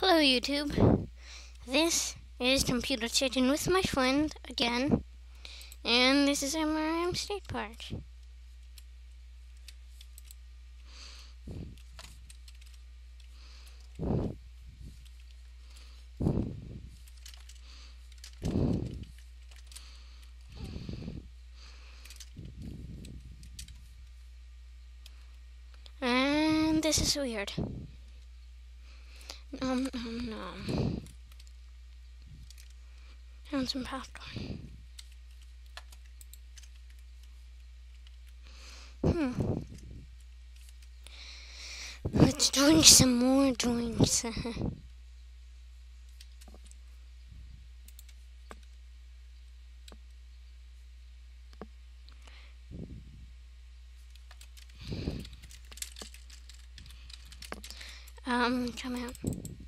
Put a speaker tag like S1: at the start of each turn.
S1: Hello YouTube, this is Computer Chatting with my friend again, and this is MRM State Park. And this is weird. Nom nom nom. And some popcorn. Let's drink some more drinks. Come out.